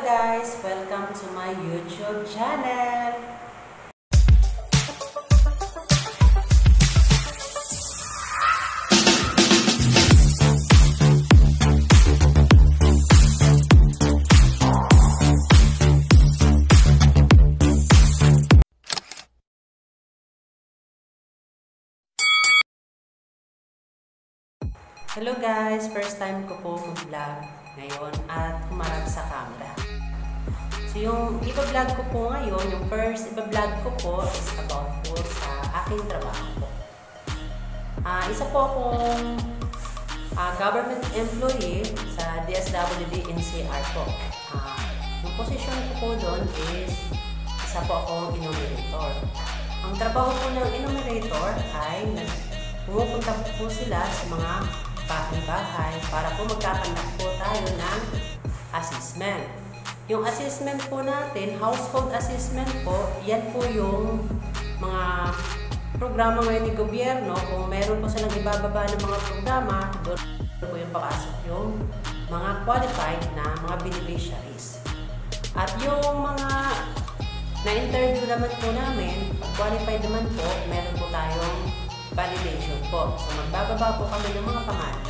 guys! Welcome to my YouTube channel! Hello guys! First time ko po mag-vlog ngayon at humarap sa camera. So yung iba-vlog ko po ngayon, yung first iba-vlog ko po is about po sa aking trabaho po. Isa po akong government employee sa DSWD NCR po. Yung position ko po doon is isa po akong enumerator. Ang trabaho po ng enumerator ay pumupunta po sila sa mga bahay-bahay para po magkakandak po tayo ng assessment. Yung assessment po natin, household assessment po, yan po yung mga programa ngayon ni gobyerno. Kung meron po silang ibababa ng mga programa, doon po yung pakasok yung mga qualified na mga beneficiaries. At yung mga na-interview naman po namin, pag qualified naman po, meron po tayong validation po. So, magbababa po kami ng mga pangalan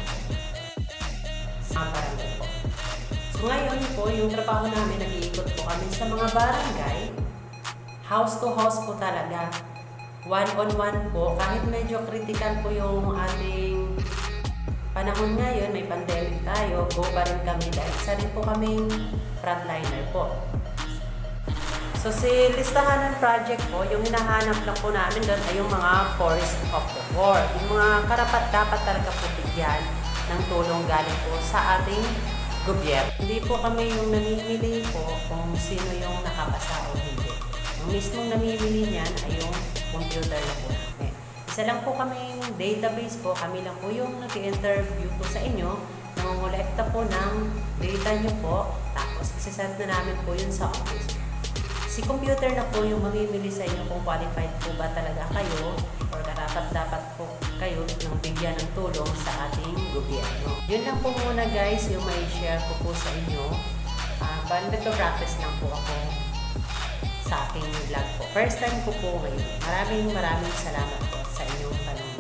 sa barangay po. So, ngayon po, yung trabaho namin, nag-iikot po kami sa mga barangay. House to house po talaga. One-on-one po. Kahit medyo critical po yung ating panahon ngayon, may pandemic tayo, go pa rin kami dahil isa rin po kaming frontliner po. So, si listahan ng project po, yung hinahanap lang po namin doon ay yung mga poorest of the poor. Yung mga karapat-dapat talaga po bigyan ng tulong galing po sa ating gobyerno. Hindi po kami yung namimili po kung sino yung nakapasa o hindi. Yung mismong namimili niyan ay yung computer na po namin. Isa lang po kaming database po, kami lang po yung nag-interview po sa inyo, nangongolekta po ng data nyo po, tapos isasend na namin po yun sa office. Si computer na po yung mamimili sa inyo kung qualified po ba talaga kayo or karapat-dapat po kayo ng bigyan ng tulong sa ating gobyerno. Yun lang po muna guys yung may share ko po sa inyo. Nagpa-practice lang po ako sa aking vlog po. First time ko po ngayon. Maraming salamat po sa inyong panahon.